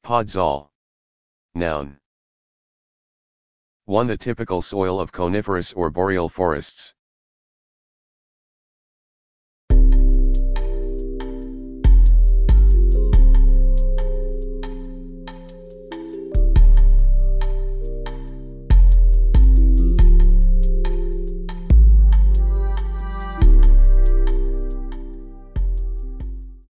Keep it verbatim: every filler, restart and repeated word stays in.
Podzol. Noun. one. The typical soil of coniferous or boreal forests.